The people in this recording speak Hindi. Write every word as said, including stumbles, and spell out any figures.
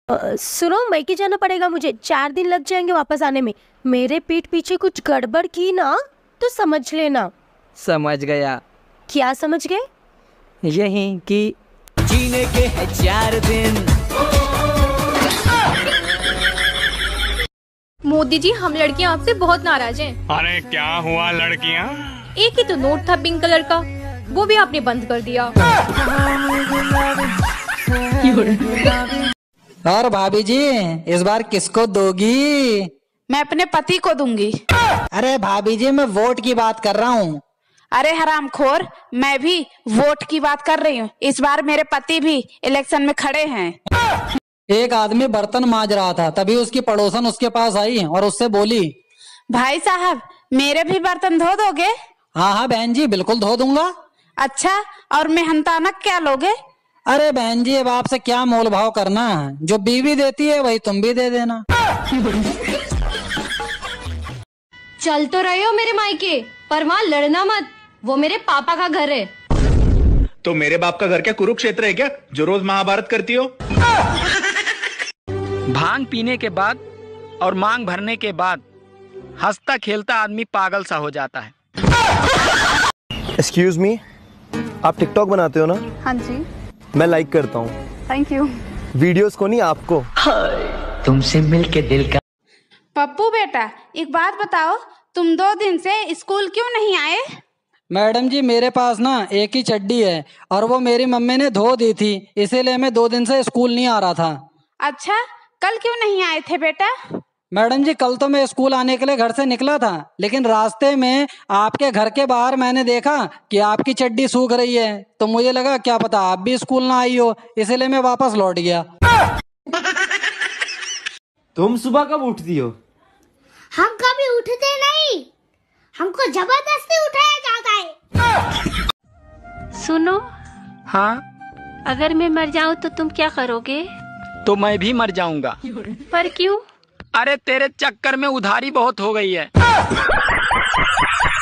अ, सुनो, मैके जाना पड़ेगा मुझे, चार दिन लग जाएंगे वापस आने में। मेरे पीठ पीछे कुछ गड़बड़ की ना तो समझ लेना। समझ गया। क्या समझ गए? यही कि जीने के है चार दिन। मोदी जी, हम लड़कियां आपसे बहुत नाराज हैं। अरे क्या हुआ लड़कियां? एक ही तो नोट था पिंक कलर का, वो भी आपने बंद कर दिया। और भाभी जी, इस बार किसको दोगी? मैं अपने पति को दूंगी। अरे भाभी जी, मैं वोट की बात कर रहा हूँ। अरे हरामखोर, मैं भी वोट की बात कर रही हूँ। इस बार मेरे पति भी इलेक्शन में खड़े हैं। एक आदमी बर्तन मांज रहा था, तभी उसकी पड़ोसन उसके पास आई और उससे बोली, भाई साहब, मेरे भी बर्तन धो दोगे? हाँ हाँ बहन जी, बिल्कुल धो दूंगा। अच्छा, और मेहनताना क्या लोगे? अरे बहन जी, अब आपसे क्या मोल भाव करना है, जो बीवी देती है वही तुम भी दे देना। चल तो रहे हो मेरे मायके, पर वहाँ लड़ना मत, वो मेरे पापा का घर है। तो मेरे बाप का घर क्या कुरुक्षेत्र है क्या, जो रोज महाभारत करती हो? भांग पीने के बाद और मांग भरने के बाद हंसता खेलता आदमी पागल सा हो जाता है। एक्सक्यूज मी, आप टिकटॉक बनाते हो ना? हाँ जी। मैं लाइक करता हूँ। Thank you. वीडियोस को नहीं, आपको। तुमसे मिलके दिल का। पप्पू बेटा, एक बात बताओ, तुम दो दिन से स्कूल क्यों नहीं आए? मैडम जी, मेरे पास ना एक ही चड्डी है और वो मेरी मम्मी ने धो दी थी, इसीलिए मैं दो दिन से स्कूल नहीं आ रहा था। अच्छा, कल क्यों नहीं आए थे बेटा? मैडम जी, कल तो मैं स्कूल आने के लिए घर से निकला था, लेकिन रास्ते में आपके घर के बाहर मैंने देखा कि आपकी चड्डी सूख रही है, तो मुझे लगा क्या पता आप भी स्कूल ना आई हो, इसीलिए मैं वापस लौट गया। तुम सुबह कब उठती हो? हम कभी उठते नहीं, हमको जबरदस्ती उठाया जाता है। सुनो, हाँ? अगर मैं मर जाऊँ तो तुम क्या करोगे? तो मैं भी मर जाऊंगा। पर क्यों? अरे तेरे चक्कर में उधारी बहुत हो गई है।